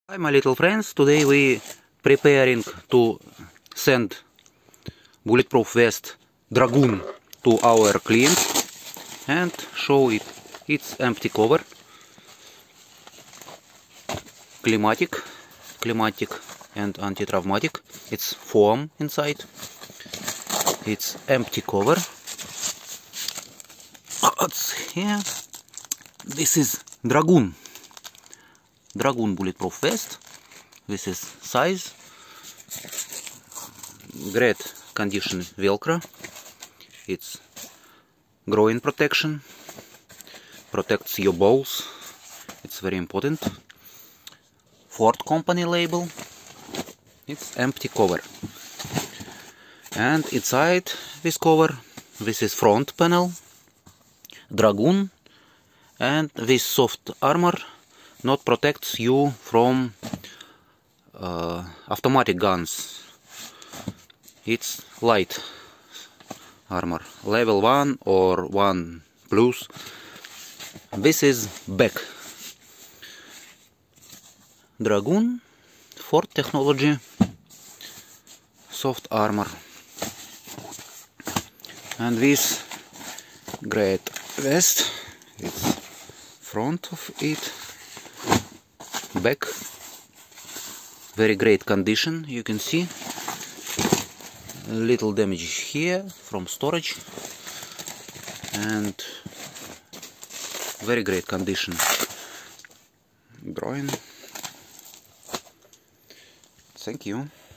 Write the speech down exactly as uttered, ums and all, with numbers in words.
Hi my little friends, today we preparing to send bulletproof vest Dragoon to our client and show it its empty cover, climatic, climatic and anti-traumatic. It's foam inside, it's empty cover. What's here? This is Dragoon. Dragoon bulletproof vest. This is size, great condition Velcro. It's groin protection, protects your balls. It's very important. Ford company label. It's empty cover. And inside this cover, this is front panel, Dragoon, and this soft armor not protects you from uh, automatic guns. It's light armor, level one or one plus. This is back. Dragoon, Ford technology, soft armor. And this great vest, it's front of it, back, very great condition. You can see a little damage here from storage, and very great condition. Groin. Thank you.